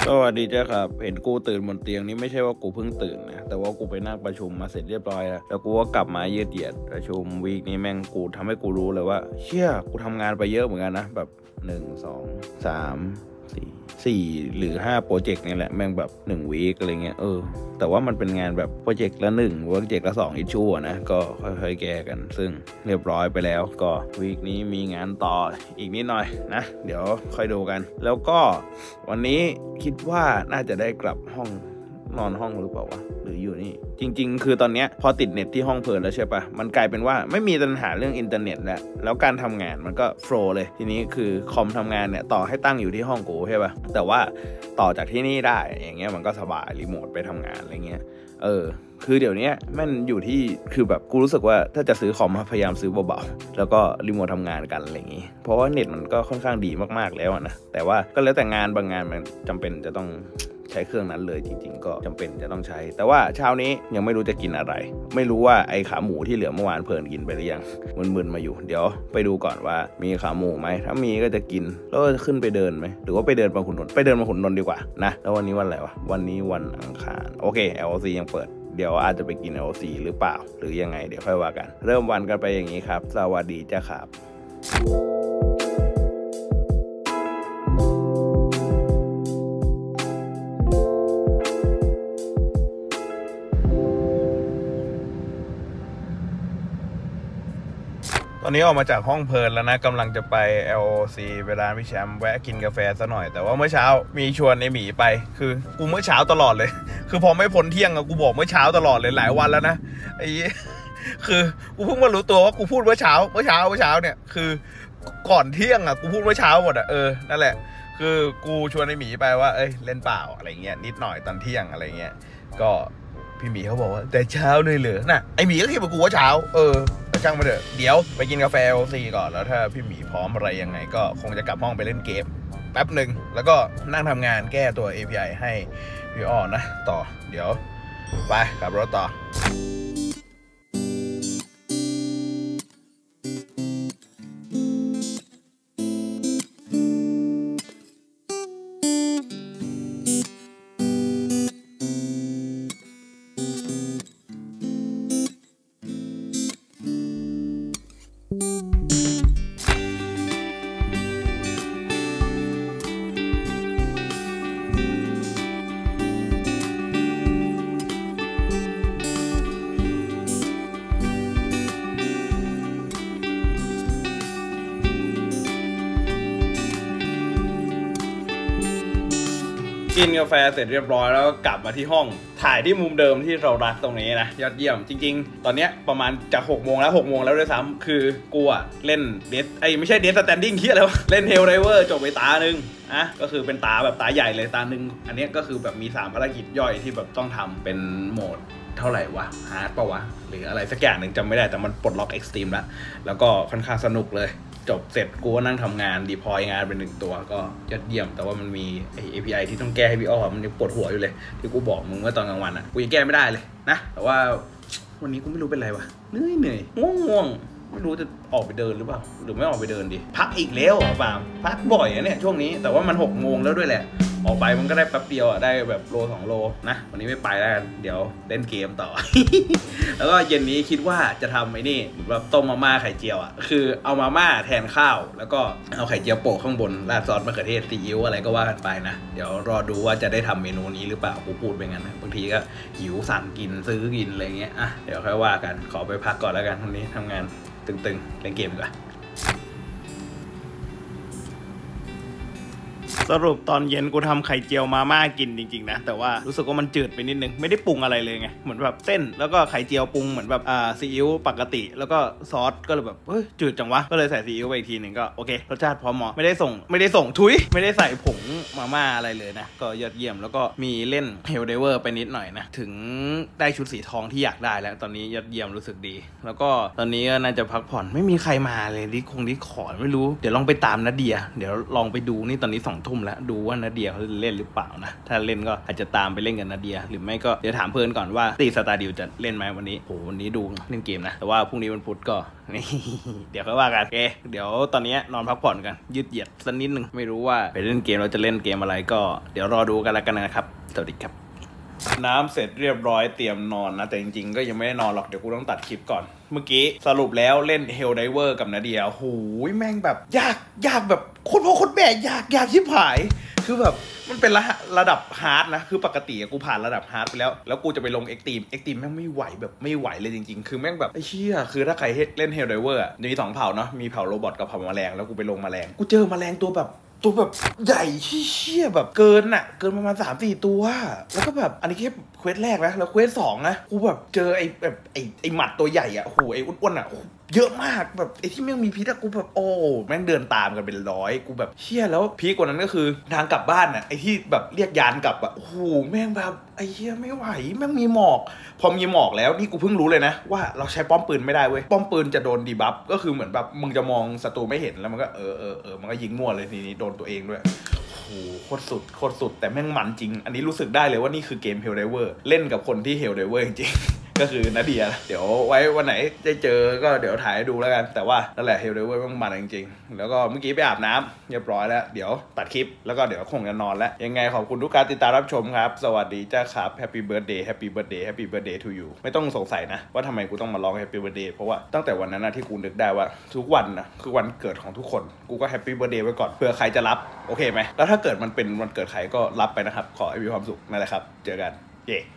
สวัสดีจ้าครับเห็นกูตื่นบนเตียงนี้ไม่ใช่ว่ากูเพิ่งตื่นนะแต่ว่ากูไปนั่งประชุมมาเสร็จเรียบร้อยแล้วกูก็กลับมายืดเหยียดประชุมวีคนี้แม่งกูทำให้กูรู้เลยว่าเชี่ยกูทำงานไปเยอะเหมือนกันนะแบบ1 2 3 4หรือ5โปรเจกต์นี่แหละแม่งแบบ1วีคอะไรเงี้ยแต่ว่ามันเป็นงานแบบโปรเจกต์ละ1โปรเจกต์ละ2อิชชูนะก็ค่อยๆแก้กันซึ่งเรียบร้อยไปแล้วก็วีคนี้มีงานต่ออีกนิดหน่อยนะเดี๋ยวค่อยดูกันแล้วก็วันนี้คิดว่าน่าจะได้กลับห้องนอนห้องหรือเปล่าวะหรืออยู่นี่จริงๆคือตอนเนี้ยพอติดเน็ตที่ห้องเพลินแล้วใช่ปะมันกลายเป็นว่าไม่มีปัญหาเรื่องอินเทอร์เน็ตแล้วการทำงานมันก็โฟล์เลยทีนี้คือคอมทำงานเนี่ยต่อให้ตั้งอยู่ที่ห้องกูใช่ปะแต่ว่าต่อจากที่นี่ได้อย่างเงี้ยมันก็สบายรีโมทไปทำงานอะไรเงี้ยคือเดี๋ยวนี้มันอยู่ที่คือแบบกูรู้สึกว่าถ้าจะซื้อคอมพยายามซื้อเบาๆแล้วก็รีโมททำงานกันอะไรอย่างงี้เพราะว่าเน็ตมันก็ค่อนข้างดีมากๆแล้วนะแต่ว่าก็แล้วแต่งานบางงานมันจำเป็นจะต้องใช้เครื่องนั้นเลยจริงๆก็จำเป็นจะต้องใช้แต่ว่าเช้านี้ยังไม่รู้จะกินอะไรไม่รู้ว่าไอ้ขาหมูที่เหลือเมื่อวานเพลินกินไปหรือยังมึนๆมาอยู่เดี๋ยวไปดูก่อนว่ามีขาหมูไหมถ้ามีก็จะกินแล้วก็ขึ้นไปเดินไหมหรือว่าไปเดินมาขุนนนท์ไปเดินมาขุนนนท์ดีกว่านะแล้ววันนี้วันอะไรวะวันนี้วันอังคารโอเค LC ยังเปิดเดี๋ยวอาจจะไปกิน LC หรือเปล่าหรือยังไงเดี๋ยวค่อยว่ากันเริ่มวันกันไปอย่างนี้ครับสวัสดีจ้าครับตอนนี้ออกมาจากห้องเพลินแล้วนะกำลังจะไป LOC เวลาพี่แชมป์แวะกินกาแฟซะหน่อยแต่ว่าเมื่อเช้ามีชวนไอหมีไปคือกูเมื่อเช้าตลอดเลยคือพอไม่พ้นเที่ยงกูบอกเมื่อเช้าตลอดเลยหลายวันแล้วนะไอ้คือกูเพิ่งมารู้ตัวว่ากูพูดเมื่อเช้าเนี่ยคือก่อนเที่ยงกูพูดเมื่อเช้าหมดนั่นแหละคือกูชวนไอหมีไปว่าเล่นเปล่าอะไรเงี้ยนิดหน่อยตอนเที่ยงอะไรเงี้ยก็พี่หมีเขาบอกว่าแต่เช้าเลยเหรอน่ะไอหมีก็คิดว่ากูว่าเช้าช่างมาเถอะเดี๋ยวไปกินกาแฟ LC ก่อนแล้วถ้าพี่หมีพร้อมอะไรยังไงก็คงจะกลับห้องไปเล่นเกมแป๊บหนึ่งแล้วก็นั่งทำงานแก้ตัว API ให้พี่อ้อนะต่อเดี๋ยวไปขับรถต่อกินกาแฟเสร็จเรียบร้อยแล้วก็กลับมาที่ห้องถ่ายที่มุมเดิมที่เรารักตรงนี้นะยอดเยี่ยมจริงๆตอนนี้ประมาณจะ6 โมงแล้วด้วยซ้ำคือกูเล่นเดสไม่ใช่เดสสแตนดิ้งเฮียอะไรวะเล่นเฮลไดเวอร์จบไปตาหนึ่งก็คือเป็นตาแบบตาใหญ่เลยตาหนึ่งอันนี้ก็คือแบบมี3ภารกิจย่อยที่แบบต้องทำเป็นโหมดเท่าไหร่วะฮาร์ดป่าวะหรืออะไรสักอย่างหนึ่งจำไม่ได้แต่มันปลดล็อกเอ็กซ์ตรีมแล้วก็ค่อนข้างสนุกเลยจบเสร็จกูก็นั่งทำงานดีพอยงานเป็น1 ตัวก็ยอดเยี่ยมแต่ว่ามันมีAPI ที่ต้องแก้ให้พี่อ้อมันยังปวดหัวอยู่เลยที่กูบอกมึงเมื่อตอนกลางวันกูยังแก้ไม่ได้เลยนะแต่ว่าวันนี้กูไม่รู้เป็นไรวะเหนื่อยง่วงไม่รู้จะออกไปเดินหรือเปล่าหรือไม่ออกไปเดินดิพักอีกแล้วป่าวพักบ่อยเนี่ยช่วงนี้แต่ว่ามัน6 โมงแล้วด้วยแหละออกไปมันก็ได้แป๊บเดียวได้แบบโล 2 โลนะวันนี้ไม่ไปแล้วเดี๋ยวเล่นเกมต่อ แล้วก็เย็นนี้คิดว่าจะทำไอ้นี่แบบต้มมาม่าไข่เจียวคือเอามาม่าแทนข้าวแล้วก็เอาไข่เจียวโปะข้างบนราดซอสมะเขือเทศซีอิ๊วอะไรก็ว่ากันไปนะเดี๋ยวรอดูว่าจะได้ทำเมนูนี้หรือเปล่ากูพูดไปงั้นนะบางทีก็หิวสั่งกินซื้อกินอะไรเงี้ยเดี๋ยวค่อยว่ากันขอไปพักก่อนแล้วกันวันนี้ทำงานตึงๆเล่นเกมดีกว่าสรุปตอนเย็นกูทำไข่เจียวมาม่ากินจริงๆนะแต่ว่ารู้สึกว่ามันจืดไปนิดนึงไม่ได้ปรุงอะไรเลยไงเหมือนแบบเส้นแล้วก็ไข่เจียวปรุงเหมือนแบบซีอิ๊วปกติแล้วก็ซอสก็เลยแบบจืดจังวะก็เลยใส่ซีอิ๊วไปอีกทีหนึ่งก็โอเครสชาติพอเหมาะไม่ได้ส่งทุยไม่ได้ใส่ผงมาม่าอะไรเลยนะก็ยอดเยี่ยมแล้วก็มีเล่นเฮลเดเวอร์ไปนิดหน่อยนะถึงได้ชุดสีทองที่อยากได้แล้วตอนนี้ยอดเยี่ยมรู้สึกดีแล้วก็ตอนนี้ก็น่าจะพักผ่อนไม่มีใครมาเลยดิขอไม่รู้เดี๋ยวลองไปตามนะเดียเดี๋ยวลองไปดูนี่ตอนนี้ 20:00 ทุ่มแล้วดูว่านาเดียเขาเล่นหรือเปล่านะถ้าเล่นก็อาจจะตามไปเล่นกับนาเดียหรือไม่ก็เดี๋ยวถามเพื่อนก่อนว่าตีสตาร์ดิวจะเล่นไหมวันนี้โหวันนี้ดูเล่นเกมนะแต่ว่าพรุ่งนี้วันพุธก็นี่ เดี๋ยวค่อยว่ากันโอเคเดี๋ยวตอนนี้นอนพักผ่อนกันยืดเหยียดสักนิดนึงไม่รู้ว่าไปเล่นเกมเราจะเล่นเกมอะไรก็เดี๋ยวรอดูกันแล้วกันนะครับสวัสดีครับน้ำเสร็จเรียบร้อยเตรียมนอนนะแต่จริงๆก็ยังไม่ได้นอนหรอกเดี๋ยวกูต้องตัดคลิปก่อนเมื่อกี้สรุปแล้วเล่น Helldiver กับนาเดียโหยแม่งแบบยากแบบโคตรพ่อโคตรแม่ยากชิบหายคือแบบมันเป็นระดับฮาร์ดนะคือปกติกูผ่านระดับฮาร์ดไปแล้วกูจะไปลงเอ็กตีมแม่งไม่ไหวแบบไม่ไหวเลยจริงๆคือแม่งแบบไอ้เชี่ยคือถ้าใครเล่น Helldiver อ่ะจะมี2เผ่าเนาะมีเผ่าโรบอทกับเผ่าแมลงแล้วกูไปลงแมลงกูเจอแมลงตัวแบบใหญ่เชี่ยแบบเกินประมาณ 3-4 ตัวแล้วก็แบบอันนี้แค่เควสแรกนะแล้วเควส2นะกูแบบเจอไอ้หมัดตัวใหญ่อ่ะโอ้โหไอ้อ้วนๆอ่ะเยอะมากแบบไอ้ที่แม่งมีพิษอะกูแบบโอ้แม่งเดินตามกันเป็นร้อยกูแบบเชี่ยแล้วพีคกว่านั้นก็คือทางกลับบ้านอ่ะไอ้ที่แบบเรียกยานกลับอ่ะโอ้โหแม่งแบบไอ้เชี่ยไม่ไหวแม่งมีหมอกพอมีหมอกแล้วนี่กูเพิ่งรู้เลยนะว่าเราใช้ป้อมปืนไม่ได้เว้ยป้อมปืนจะโดนดีบัฟก็คือเหมือนแบบมึงจะมองศัตรูไม่เห็นแล้วมันก็มันก็ยิงมั่วเลยทีนี้โดนตัวเองด้วยโอ้โหโคตรสุดแต่แม่งมันจริงอันนี้รู้สึกได้เลยว่านี่คือเกม Helldiver เล่นกับคนที่ Helldiver จริงๆก็คือนาเดียเดี๋ยวไว้วันไหนได้เจอก็เดี๋ยวถ่ายให้ดูแล้วกันแต่ว่านั่นแหละ Helldiver มันจริงๆแล้วก็เมื่อกี้ไปอาบน้ำเรียบร้อยแล้วเดี๋ยวตัดคลิปแล้วก็เดี๋ยวคงจะนอนแล้วยังไงขอบคุณทุกการติดตามรับชมครับสวัสดีจ้าครับ Happy Birthday to you ไม่ต้องสงสัยนะว่าทำไมกูต้องมาร้อง Happy Birthday เพราะว่าตั้งแต่วันนั้นนะที่กูนึกได้ว่าทุกวันนะคือวันเกิดของทุกคนกูก็ Happy Birthday ไว้ก่อนเผื่อใครจะรับโอเคไหมแล้วถ้าเกิดมันเป็นวันเกิดใครก็รับไปนะครับขอให้มีความสุขนั่นแหละครับเจอกันเย้